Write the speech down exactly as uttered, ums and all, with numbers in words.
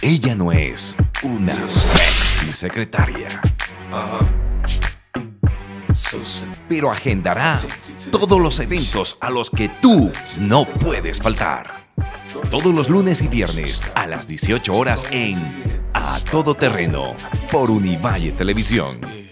Ella no es una sexy secretaria, pero agendará todos los eventos a los que tú no puedes faltar. Todos los lunes y viernes a las dieciocho horas en A Todo Terreno por Univalle Televisión.